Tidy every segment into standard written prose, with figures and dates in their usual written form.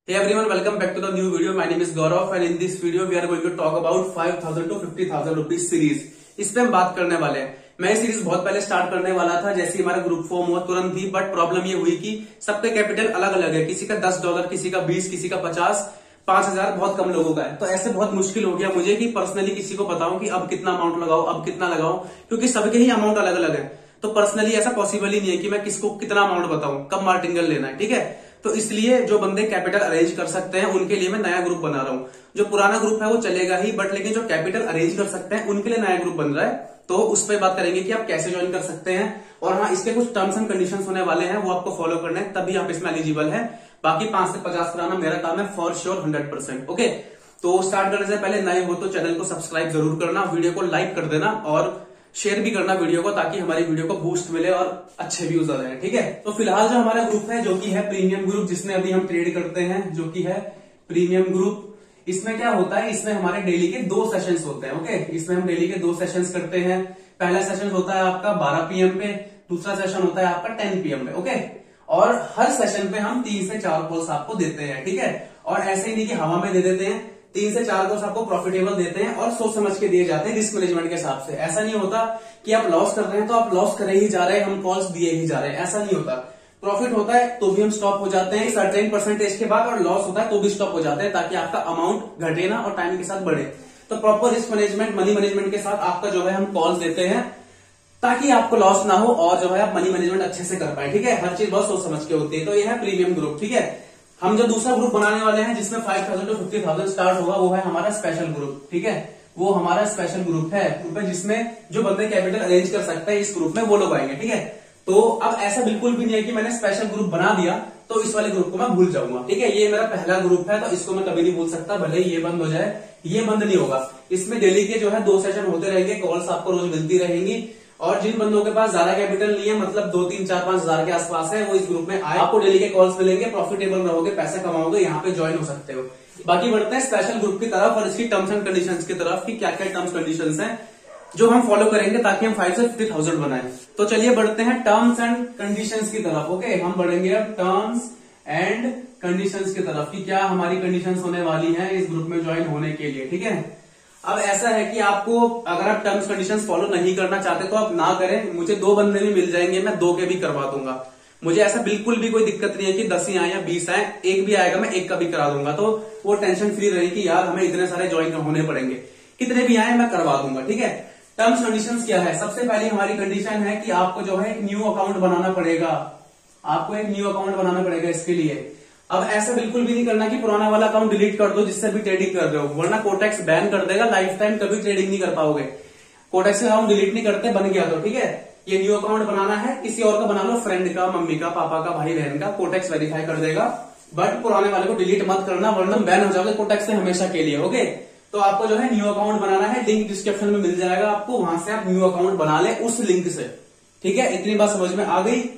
Hey everyone, welcome back to the new video. My name is Gaurav and in this video we are going to talk about 5,000 to 50,000 rupees series. इस पे हम बात करने वाले हैं। मैं series बहुत पहले स्टार्ट करने वाला था, जैसे हमारा ग्रुप फॉर्म हुआ तुरंत ही, बट प्रॉब्लम ये हुई कि सबके कैपिटल अलग अलग है, किसी का $10, किसी का 20, किसी का 50, 5,000 बहुत कम लोगों का है। तो ऐसे बहुत मुश्किल हो गया मुझे कि पर्सनली किसी को बताऊं कि अब कितना अमाउंट लगाओ, अब कितना लगाओ, क्योंकि सबके ही अमाउंट अलग अलग है। तो पर्सनली ऐसा पॉसिबल ही नहीं है कि मैं किसको कितना अमाउंट बताऊं, कब मार्टिंगल लेना है, ठीक है। तो इसलिए जो बंदे कैपिटल अरेंज कर सकते हैं उनके लिए मैं नया ग्रुप बना रहा हूं। जो पुराना ग्रुप है वो चलेगा ही, बट लेकिन जो कैपिटल अरेंज कर सकते हैं उनके लिए नया ग्रुप बन रहा है। तो उस पर बात करेंगे कि आप कैसे ज्वाइन कर सकते हैं, और हाँ, इसके कुछ टर्म्स एंड कंडीशंस होने वाले हैं, वो आपको फॉलो करने हैं, तभी आप इसमें एलिजिबल है। बाकी 5 से 50 कराना मेरा काम है फॉर श्योर 100%। ओके, तो स्टार्ट करने से पहले नए हो तो चैनल को सब्सक्राइब जरूर करना, वीडियो को लाइक कर देना और शेयर भी करना वीडियो को, ताकि हमारी वीडियो को बूस्ट मिले और अच्छे व्यूज आ जाए, ठीक है। तो फिलहाल जो हमारा ग्रुप है, जो कि है प्रीमियम ग्रुप, जिसमें अभी हम ट्रेड करते हैं, जो कि है प्रीमियम ग्रुप। इसमें क्या होता है, इसमें हमारे डेली के 2 सेशंस होते हैं। ओके, इसमें हम डेली के 2 सेशंस करते हैं। पहला सेशन होता है आपका 12 PM पे, दूसरा सेशन होता है आपका 10 PM पे। ओके, और हर सेशन पे हम 3 से 4 कॉल्स आपको देते हैं, ठीक है। और ऐसे ही नहीं कि हवा में दे देते हैं, 3 से 4 कॉल्स आपको प्रॉफिटेबल देते हैं और सोच समझ के दिए जाते हैं रिस्क मैनेजमेंट के हिसाब से। ऐसा नहीं होता कि आप लॉस कर रहे हैं तो आप लॉस करे ही जा रहे हैं, हम कॉल्स दिए ही जा रहे हैं, ऐसा नहीं होता। प्रॉफिट होता है तो भी हम स्टॉप हो जाते हैं सर्टेन परसेंटेज के बाद, और लॉस होता है तो भी स्टॉप हो जाते हैं, ताकि आपका अमाउंट घटे ना और टाइम के साथ बढ़े। तो proper risk management, money management के साथ आपका जो है हम कॉल्स देते हैं, ताकि आपको लॉस ना हो और जो है आप मनी मैनेजमेंट अच्छे से कर पाए, ठीक है। हर चीज बहुत सोच समझ के होती है। तो ये है प्रीमियम ग्रुप, ठीक है। हम जो दूसरा ग्रुप बनाने वाले हैं जिसमें 5,000 to 50,000 स्टार्ट होगा, वो है हमारा स्पेशल ग्रुप, ठीक है। वो हमारा स्पेशल ग्रुप है जिसमें जो बंदे कैपिटल अरेंज कर सकते हैं, इस ग्रुप में वो लोग आएंगे, ठीक है। तो अब ऐसा बिल्कुल भी नहीं है कि मैंने स्पेशल ग्रुप बना दिया तो इस वाले ग्रुप को मैं भूल जाऊंगा, ठीक है। ये मेरा पहला ग्रुप है तो इसको मैं कभी नहीं भूल सकता, भले ही ये बंद हो जाए, ये बंद नहीं होगा। इसमें डेली के जो है 2 सेशन होते रहेंगे, कॉल्स आपको रोज मिलती रहेंगी। और जिन बंदों के पास ज्यादा कैपिटल नहीं है, मतलब 2, 3, 4, 5 हजार के आसपास है, वो इस ग्रुप में आए, आपको डेली के कॉल्स मिलेंगे, प्रॉफिटेबल रहोगे, पैसा कमाओगे, यहाँ पे ज्वाइन हो सकते हो। बाकी बढ़ते हैं स्पेशल ग्रुप की तरफ और इसकी टर्म्स एंड कंडीशंस की तरफ कि क्या क्या टर्म्स कंडीशंस हैं जो हम फॉलो करेंगे ताकि हम 5 से 50,000 बनाएं। तो चलिए बढ़ते हैं टर्म्स एंड कंडीशंस की तरफ। ओके, हम बढ़ेंगे अब टर्म्स एंड कंडीशंस की तरफ कि क्या हमारी कंडीशंस होने वाली हैं इस ग्रुप में ज्वाइन होने के लिए, ठीक है। अब ऐसा है कि आपको अगर आप टर्म्स कंडीशंस फॉलो नहीं करना चाहते तो आप ना करें। मुझे 2 बंदे भी मिल जाएंगे, मैं 2 के भी करवा दूंगा। मुझे ऐसा बिल्कुल भी कोई दिक्कत नहीं है कि 10 ही आए या 20 आए, एक भी आएगा मैं एक का भी करा दूंगा। तो वो टेंशन फ्री रही कि यार हमें इतने सारे ज्वाइन होने पड़ेंगे, कितने भी आए मैं करवा दूंगा, ठीक है। टर्म्स कंडीशंस क्या है, सबसे पहली हमारी कंडीशन है कि आपको जो है एक न्यू अकाउंट बनाना पड़ेगा। आपको एक न्यू अकाउंट बनाना पड़ेगा इसके लिए। अब ऐसा बिल्कुल भी नहीं करना कि पुराना वाला अकाउंट डिलीट कर दो जिससे भी ट्रेडिंग कर रहे हो, वरना कोटेक्स बैन कर देगा, लाइफ टाइम कभी ट्रेडिंग नहीं कर पाओगे। कोटेक्स अकाउंट डिलीट नहीं करते, बन गया तो ठीक है। ये न्यू अकाउंट बनाना है, किसी और का बना लो, फ्रेंड का, मम्मी का, पापा का, भाई बहन का, कोटेक्स वेरीफाई कर देगा। बट पुराने वाले को डिलीट मत करना, वरना बैन हो जाओगे कोटेक्स से हमेशा के लिए। ओके, तो आपको जो है न्यू अकाउंट बनाना है, लिंक डिस्क्रिप्शन में मिल जाएगा आपको, वहां से आप न्यू अकाउंट बना ले उस लिंक से, ठीक है। इतनी बात समझ में आ गई।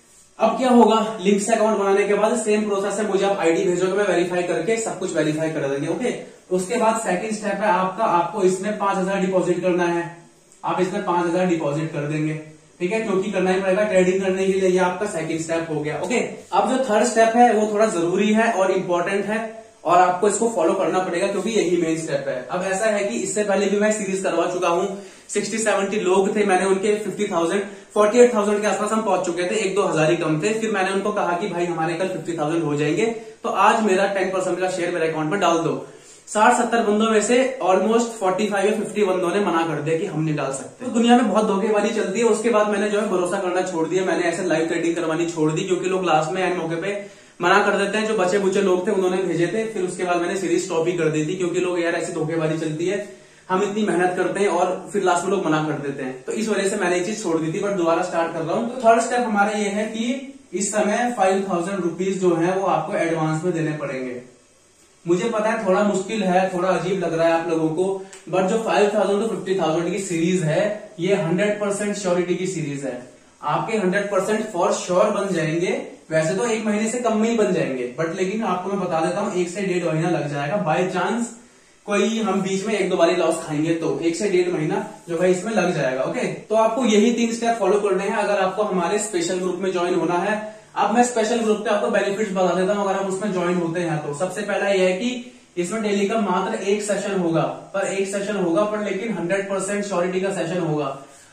अब क्या होगा, लिंक से अकाउंट बनाने के बाद सेम प्रोसेस है, मुझे आप आईडी भेजोगे, मैं वेरीफाई करके सब कुछ वेरीफाई कर देंगे। ओके, उसके बाद सेकंड स्टेप है आपका, आपको इसमें 5,000 डिपॉजिट करना है। आप इसमें 5,000 डिपॉजिट कर देंगे, ठीक है, क्योंकि करना ही पड़ेगा ट्रेडिंग करने के लिए। ये आपका सेकंड स्टेप हो गया। ओके, अब जो थर्ड स्टेप है वो थोड़ा जरूरी है और इंपॉर्टेंट है, और आपको इसको फॉलो करना पड़ेगा क्योंकि यही मेन स्टेप है। अब ऐसा है कि इससे पहले भी मैं सीरीज करवा चुका हूं, 60-70 लोग थे, मैंने उनके 50,000 48,000 के आसपास हम पहुंच चुके थे, 1-2 हजार ही कम थे। फिर मैंने उनको कहा कि भाई हमारे कल 50,000 हो जाएंगे, तो आज मेरा 10% का शेयर मेरे अकाउंट में डाल दो। 60-70 बंदों में से ऑलमोस्ट 45 या 50 बंदों ने मना कर दिया कि हम नहीं डाल सकते। तो दुनिया में बहुत धोखेबाजी चलती है। उसके बाद मैंने जो है भरोसा करना छोड़ दिया, मैंने ऐसे लाइव ट्रेडिंग करवानी छोड़ दी, क्योंकि लोग लास्ट में एंड मौके पे मना कर देते हैं। जो बचे बुचे लोग थे उन्होंने भेजे थे, फिर उसके बाद मैंने सीरीज स्टॉप ही कर दी थी, क्योंकि लोग यार ऐसी धोखेबाजी चलती है, हम इतनी मेहनत करते हैं और फिर लास्ट में लोग मना कर देते हैं। तो इस वजह से मैंने ये चीज छोड़ दी थी, बट दोबारा स्टार्ट कर रहा हूँ। तो थर्ड स्टेप हमारा ये है कि इस समय 5,000 रुपीज जो है वो आपको एडवांस में देने पड़ेंगे। मुझे पता है थोड़ा मुश्किल है, थोड़ा अजीब लग रहा है आप लोगों को, बट जो 5,000 to 50,000 की सीरीज है ये 100% श्योरिटी की सीरीज है। आपके 100% फॉर श्योर बन जाएंगे। वैसे तो 1 महीने से कम में ही बन जाएंगे, बट लेकिन आपको मैं बता देता हूँ 1 से 1.5 महीना लग जाएगा। बाय चांस कोई हम बीच में 1-2 बारी लॉस खाएंगे तो 1 से 1.5 महीना जो है इसमें लग जाएगा। ओके, तो आपको यही 3 स्टेप फॉलो करने हैं अगर आपको हमारे स्पेशल ग्रुप में ज्वाइन होना है। अब मैं स्पेशल ग्रुप पे आपको बेनिफिट्स बता देता हूँ, अगर आप उसमें ज्वाइन होते हैं तो। सबसे पहला यह है कि इसमें डेली का मात्र एक सेशन होगा, पर लेकिन 100% श्योरिटी का सेशन होगा।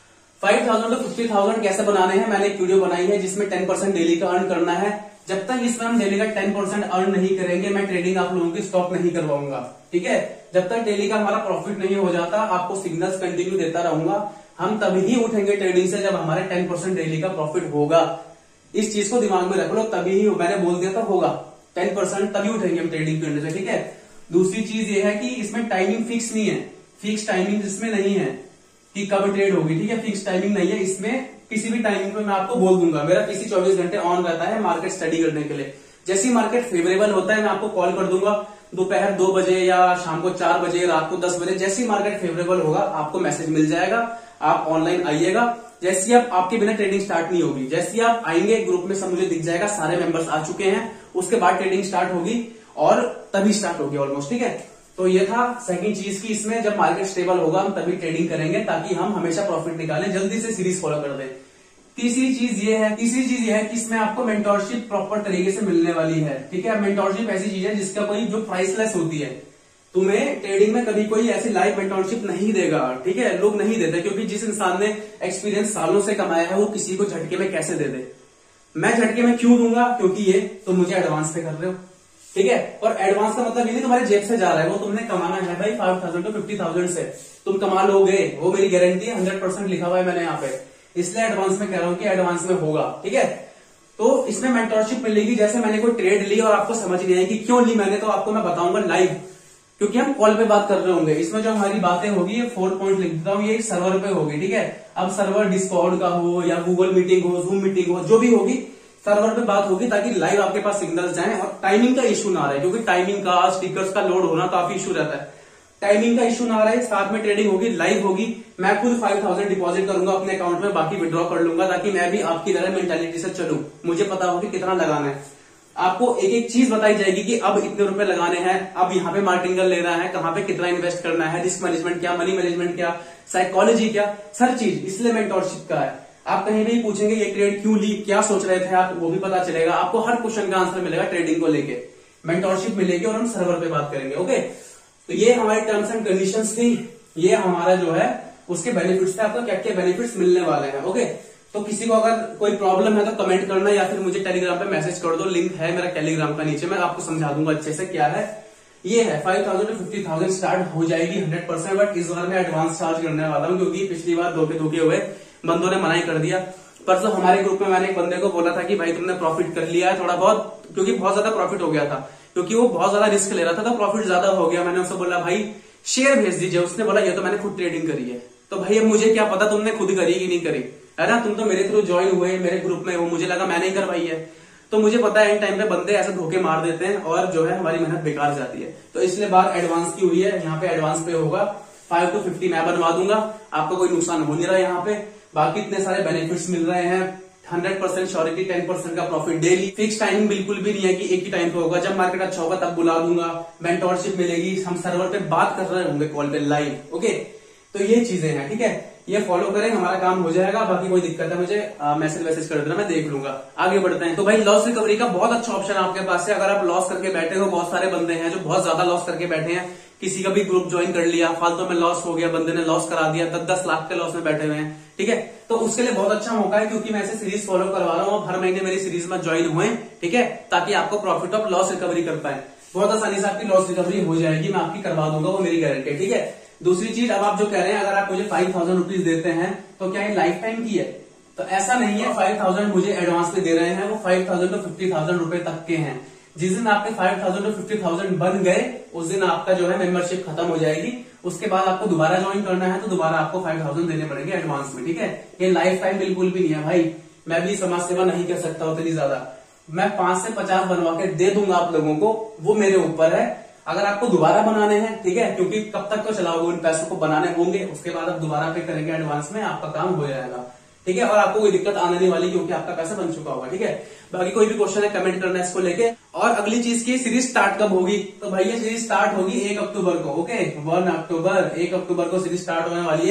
5,000 to 50,000 कैसे बनाने हैं, मैंने एक वीडियो बनाई है जिसमें 10% डेली का अर्न करना है। जब तक इसमें हम डेली का 10% अर्न नहीं करेंगे, मैं ट्रेडिंग आप लोगों की स्टॉप नहीं करवाऊंगा, ठीक है। जब तक डेली का हमारा प्रॉफिट नहीं हो जाता, आपको सिग्नल्स कंटिन्यू देता रहूंगा। हम तभी ही उठेंगे ट्रेडिंग से जब हमारे 10% डेली का प्रॉफिट होगा। इस चीज को दिमाग में रख लो, तभी ही, मैंने बोल दिया था होगा 10%, तभी उठेंगे हम ट्रेडिंग के अंदर से, ठीक है। दूसरी चीज ये है कि इसमें टाइमिंग फिक्स नहीं है, फिक्स टाइमिंग इसमें नहीं है कि कब ट्रेड होगी, ठीक है। फिक्स टाइमिंग नहीं है इसमें, किसी भी टाइमिंग पे मैं आपको बोल दूंगा। मेरा पीसी 24 घंटे ऑन रहता है मार्केट स्टडी करने के लिए। जैसी मार्केट फेवरेबल होता है मैं आपको कॉल कर दूंगा, दोपहर 2 बजे या शाम को 4 बजे, रात को 10 बजे, जैसी मार्केट फेवरेबल होगा आपको मैसेज मिल जाएगा, आप ऑनलाइन आइएगा। जैसी आप, आपके बिना ट्रेडिंग स्टार्ट नहीं होगी। जैसी आप आएंगे ग्रुप में सब मुझे दिख जाएगा, सारे मेंबर्स आ चुके हैं, उसके बाद ट्रेडिंग स्टार्ट होगी और तभी स्टार्ट होगी ऑलमोस्ट, ठीक है। तो ये था सेकंड चीज की इसमें जब मार्केट स्टेबल होगा हम तभी ट्रेडिंग करेंगे, ताकि हम हमेशा प्रॉफिट निकालें। जल्दी से सीरीज फॉलो कर दें। तीसरी चीज ये है कि इसमें आपको मेंटोरशिप प्रॉपर तरीके से मिलने वाली है, ठीक है। मेंटोरशिप ऐसी चीज है जिसका कोई जो प्राइसलेस होती है। तुम्हें ट्रेडिंग में कभी कोई ऐसी लाइव मेंटोरशिप नहीं देगा, ठीक है, लोग नहीं देते, क्योंकि जिस इंसान ने एक्सपीरियंस सालों से कमाया है वो किसी को झटके में कैसे दे दे। मैं झटके में क्यों दूंगा, क्योंकि ये तुम मुझे एडवांस पे कर रहे हो, ठीक है। और एडवांस का मतलब ये नहीं तुम्हारे जेब से जा रहा है, वो तुमने कमाना है भाई 5,000 to 50,000 से, तुम कमा लोगे, वो मेरी गारंटी है, 100% लिखा हुआ है मैंने यहाँ पे, इसलिए एडवांस में कह रहा हूँ कि एडवांस में होगा, ठीक है। तो इसमें मेंटोरशिप मिलेगी। जैसे मैंने कोई ट्रेड ली और आपको समझ नहीं आई कि क्यों ली मैंने, तो आपको मैं बताऊंगा लाइव, क्योंकि हम कॉल पे बात कर रहे होंगे। इसमें जो हमारी बातें होगी, ये 4 पॉइंट लिख देता हूँ, ये सर्वर पे होगी, ठीक है। अब सर्वर डिस्कॉर्ड का हो या गूगल मीटिंग हो, जूम मीटिंग हो, जो भी होगी सर्वर पे बात होगी, ताकि लाइव आपके पास सिग्नल्स जाएं और टाइमिंग का इशू ना रहे, क्योंकि टाइमिंग का, स्टिकर्स का लोड होना काफी इशू रहता है। टाइमिंग का इशू ना रहे, साथ में ट्रेडिंग होगी, लाइव होगी। मैं खुद 5,000 डिपॉजिट करूंगा अपने अकाउंट में, बाकी विड्रॉ कर लूंगा, ताकि मैं भी आपकी तरह मेंटालिटी से चलूं। मुझे पता हो कि कितना लगाना है। आपको एक एक चीज बताई जाएगी कि अब इतने रुपए लगाने हैं, अब यहाँ पे मार्टिंगल लेना है, कहाँ पे कितना इन्वेस्ट करना है, रिस्क मैनेजमेंट क्या, मनी मैनेजमेंट क्या, साइकोलॉजी क्या, हर चीज। इसलिए मेंटोरशिप का है। आप कहीं भी पूछेंगे ये ट्रेड क्यों ली, क्या सोच रहे थे आप, वो भी पता चलेगा आपको। हर क्वेश्चन का आंसर मिलेगा ट्रेडिंग को लेके, मेंटोरशिप मिलेगी और हम सर्वर पे बात करेंगे, ओके। तो ये हमारी टर्म्स एंड कंडीशंस थी, ये हमारा जो है उसके बेनिफिट्स थे, आपको क्या क्या बेनिफिट्स मिलने वाले हैं, ओके। तो किसी को अगर कोई प्रॉब्लम है तो कमेंट करना, या फिर मुझे टेलीग्राम पे मैसेज कर दो, लिंक है मेरा टेलीग्राम का नीचे, मैं आपको समझा दूंगा अच्छे से क्या है। ये है 5,000 to 50,000 स्टार्ट हो जाएगी 100%, बट इस बार मैं एडवांस चार्ज करने वाला हूँ, क्योंकि पिछली बार धोखे हुए, बंदों ने मना कर दिया। परसों हमारे ग्रुप में मैंने एक बंदे को बोला था कि भाई तुमने प्रॉफिट कर लिया है थोड़ा बहुत, क्योंकि बहुत ज्यादा प्रॉफिट हो गया था, क्योंकि वो बहुत ज्यादा रिस्क ले रहा था, तो प्रॉफिट ज्यादा हो गया। मैंने उससे बोला भाई शेयर भेज दीजिए, उसने बोला ये तो मैंने खुद ट्रेडिंग करी है। तो भाई अब मुझे क्या पता तुमने खुद करी कि नहीं करी, है ना। तुम तो मेरे थ्रू ज्वाइन हुए मेरे ग्रुप में, वो मुझे लगा मैंने ही करवाई है। तो मुझे पता है इन टाइम पे बंदे ऐसे धोखे मार देते हैं और जो है हमारी मेहनत बेकार जाती है। तो इसलिए बात एडवांस की हुई है, यहाँ पे एडवांस पे होगा। 5 to 50 मैं बनवा दूंगा, आपको कोई नुकसान हो नहीं रहा यहाँ पे। बाकी इतने सारे बेनिफिट्स मिल रहे हैं, 100% श्योरिटी, 10% का प्रॉफिट डेली, फिक्स टाइमिंग बिल्कुल भी नहीं है कि एक ही टाइम पे होगा। जब मार्केट अच्छा होगा तब बुला दूंगा, मेंटोरशिप मिलेगी, हम सर्वर पे बात कर रहे होंगे कॉल पे लाइव, ओके। तो ये चीजें हैं, ठीक है। ये फॉलो करें, हमारा काम हो जाएगा। बाकी कोई दिक्कत है मुझे मैसेज कर देना, मैं देख लूंगा। आगे बढ़ते हैं। तो भाई लॉस रिकवरी का बहुत अच्छा ऑप्शन आपके पास है। अगर आप लॉस करके बैठे हो, बहुत सारे बंदे हैं जो बहुत ज्यादा लॉस करके बैठे हैं, किसी का भी ग्रुप ज्वाइन कर लिया, फालतू में लॉस हो गया, बंदे ने लॉस करा दिया, 10-10 लाख के लॉस में बैठे हुए हैं, ठीक है। तो उसके लिए बहुत अच्छा मौका है, क्योंकि मैं ऐसे सीरीज फॉलो करवा रहा हूँ, हर महीने मेरी सीरीज में ज्वाइन हुए, ठीक है, ताकि आपको प्रॉफिट ऑफ लॉस रिकवरी कर पाए। बहुत आसानी से आपकी लॉस रिकवरी हो जाएगी, मैं आपकी करवा दूंगा, वो मेरी गारंटी है, ठीक है। दूसरी चीज, अब आप जो कह रहे हैं अगर आप मुझे 5,000 रुपीज देते हैं तो क्या ये लाइफ टाइम की है, तो ऐसा नहीं है। 5,000 मुझे एडवांस पे दे रहे हैं, वो 5,000 to 50,000 रुपए तक के हैं। जिस दिन आपके 5,000 to 50,000 बन गए, उस दिन आपका जो है मेंबरशिप खत्म हो जाएगी। उसके बाद आपको दोबारा ज्वाइन करना है तो दोबारा आपको 5,000 देने पड़ेंगे एडवांस में, ठीक है। ये लाइफ टाइम बिल्कुल भी नहीं है भाई। मैं भी समाज सेवा नहीं कर सकता उतनी ज्यादा, मैं 5 से 50 बनवा के दे दूंगा आप लोगों को, वो मेरे ऊपर है। अगर आपको दोबारा बनाने हैं, ठीक है, क्योंकि कब तक तो चलाओगे, उन पैसों को बनाने होंगे, उसके बाद आप दोबारा पे करेंगे एडवांस में, आपका काम हो जाएगा, ठीक है। और आपको कोई दिक्कत आने नहीं वाली, क्योंकि आपका पैसा बन चुका होगा, ठीक है। बाकी कोई भी क्वेश्चन है कमेंट करना है इसको लेके। और अगली चीज की सीरीज स्टार्ट कब होगी, तो भाई ये सीरीज स्टार्ट होगी 1 अक्टूबर को, ओके। 1 अक्टूबर को सीरीज स्टार्ट होने वाली है।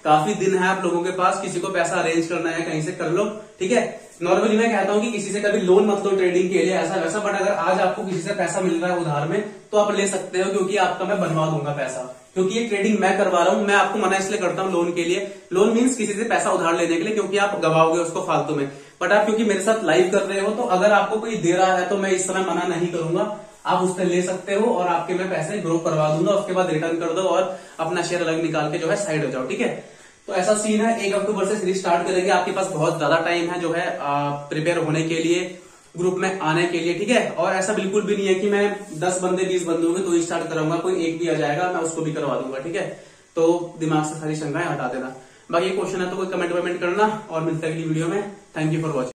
काफी दिन है आप लोगों के पास, किसी को पैसा अरेंज करना है कहीं से कर लो, ठीक है। नॉर्मली मैं कहता हूं कि किसी से कभी लोन मत लो ट्रेडिंग के लिए, ऐसा वैसा, बट अगर आज आपको किसी से पैसा मिल रहा है उधार में तो आप ले सकते हो, क्योंकि आपका मैं बनवा दूंगा पैसा, क्योंकि ये ट्रेडिंग मैं करवा रहा हूं। मैं आपको मना इसलिए करता हूं लोन के लिए, लोन मीन्स किसी से पैसा उधार लेने के लिए, क्योंकि आप गवाओगे उसको फालतू में। बट आप क्योंकि मेरे साथ लाइव कर रहे हो, तो अगर आपको कोई दे रहा है तो मैं इस समय मना नहीं करूंगा, आप उससे ले सकते हो और आपके मैं पैसे ग्रो करवा दूंगा, उसके बाद रिटर्न कर दो और अपना शेयर अलग निकाल के जो है साइड हो जाओ, ठीक है। तो ऐसा सीन है, 1 अक्टूबर से सीरीज स्टार्ट करेंगे, आपके पास बहुत ज्यादा टाइम है जो है प्रिपेयर होने के लिए, ग्रुप में आने के लिए, ठीक है। और ऐसा बिल्कुल भी नहीं है कि मैं 10 बंदे 20 बंदे होंगे तो ही स्टार्ट कराऊंगा, कोई एक भी आ जाएगा मैं उसको भी करवा दूंगा, ठीक है। तो दिमाग से सारी शंकाएं हटा देना। बाकी क्वेश्चन है तो कोई कमेंट वमेंट करना, और मिलते हैं अगली वीडियो में। Thank you for watching.